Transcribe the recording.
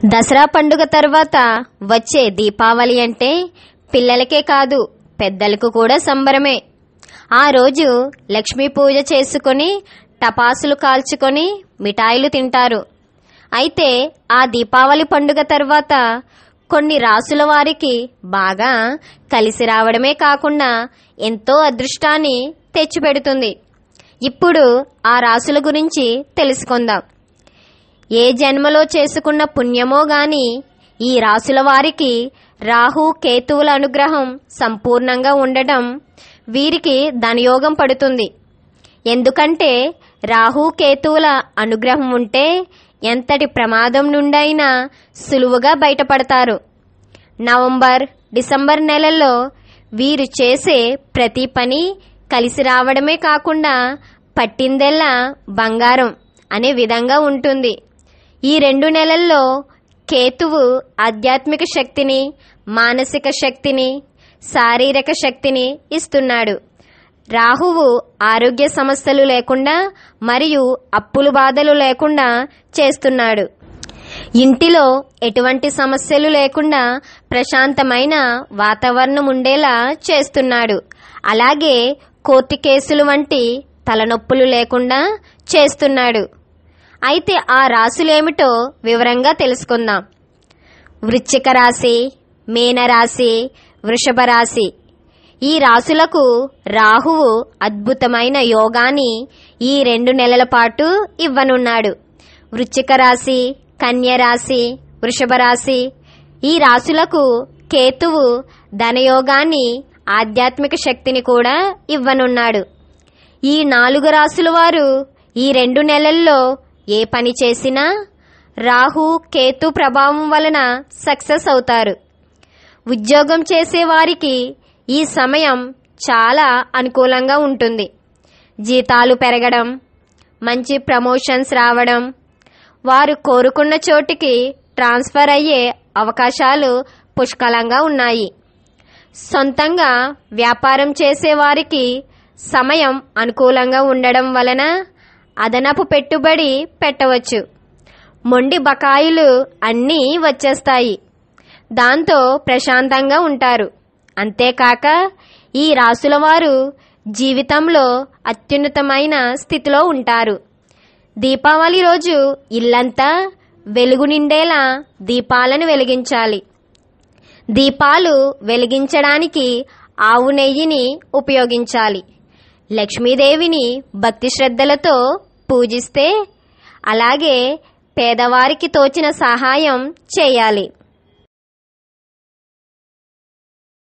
దసరా పండుగ తర్వాత వచ్చే దీపావళి అంటే పిల్లలకే కాదు పెద్దలకు కూడా సంబరమే. ఆ రోజు లక్ష్మీ పూజ చేసుకొని టపాసులు కాల్చుకొని మిఠాయిలు తింటారు. అయితే ఆ దీపావళి పండుగ తర్వాత కొన్ని రాసుల వారికి బాగా కలిసి రావడమే కాకుండా ఎంతో అదృష్టాన్ని తెచ్చిపెడుతుంది. ఇప్పుడు ఆ రాసుల గురించి తెలుసుకుందాం. ఏ జన్మలో చేసుకున్న పుణ్యమో గాని ఈ రాసుల వారికి రాహు కేతువుల అనుగ్రహం సంపూర్ణంగా ఉండటం వీరికి ధనయోగం పడుతుంది. ఎందుకంటే రాహు కేతువుల అనుగ్రహం ఉంటే ఎంతటి ప్రమాదం నుండైనా సులువుగా బయటపడతారు. నవంబర్, డిసెంబర్ నెలల్లో వీరు చేసే ప్రతి పని కలిసి రావడమే కాకుండా పట్టిందెల్లా బంగారం అనే విధంగా ఉంటుంది. ఈ 2 నెలల్లో కేతువు ఆధ్యాత్మిక శక్తిని, మానసిక శక్తిని, శారీరక శక్తిని ఇస్తున్నాడు. రాహువు ఆరోగ్య సమస్యలు లేకుండా మరియు అప్పుల బాధలు లేకుండా చేస్తున్నాడు. ఇంటిలో ఎటువంటి సమస్యలు లేకుండా ప్రశాంతమైన వాతావరణం ఉండేలా చేస్తున్నాడు. అలాగే కోర్టు కేసులు వంటి తలనొప్పులు లేకుండా చేస్తున్నాడు. అయితే ఆ రాశులేమిటో వివరంగా తెలుసుకుందాం. వృశ్చిక రాశి, మీనరాశి, వృషభ రాశి. ఈ రాశులకు రాహువు అద్భుతమైన యోగాన్ని ఈ 2 నెలల పాటు ఇవ్వనున్నాడు. వృశ్చిక రాశి, కన్య రాశి, వృషభ రాశి ఈ రాశులకు కేతువు ధనయోగాన్ని, ఆధ్యాత్మిక శక్తిని కూడా ఇవ్వనున్నాడు. ఈ 4 రాశుల వారు ఈ 2 నెలల్లో ఏ పని చేసినా రాహు కేతు ప్రభావం వలన సక్సెస్ అవుతారు. ఉద్యోగం చేసే వారికి ఈ సమయం చాలా అనుకూలంగా ఉంటుంది. జీతాలు పెరగడం, మంచి ప్రమోషన్స్ రావడం, వారు కోరుకున్న చోటికి ట్రాన్స్ఫర్ అయ్యే అవకాశాలు పుష్కలంగా ఉన్నాయి. సొంతంగా వ్యాపారం చేసే వారికి సమయం అనుకూలంగా ఉండడం వలన అదనపు పెట్టుబడి పెట్టవచ్చు. మొండి బకాయిలు అన్నీ వచ్చేస్తాయి. దాంతో ప్రశాంతంగా ఉంటారు. అంతేకాక ఈ రాశుల వారు జీవితంలో అత్యున్నతమైన స్థితిలో ఉంటారు. దీపావళి రోజు ఇల్లంతా వెలుగు నిండేలా దీపాలను వెలిగించాలి. దీపాలు వెలిగించడానికి ఆవు నెయ్యిని ఉపయోగించాలి. లక్ష్మీదేవిని భక్తి శ్రద్ధలతో పూజిస్తే, అలాగే పేదవారికి తోచిన సహాయం చేయాలి.